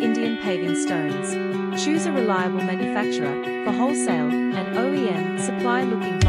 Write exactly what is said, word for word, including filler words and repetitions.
Indian Paving Stones. Choose a reliable manufacturer for wholesale and O E M supply. Looking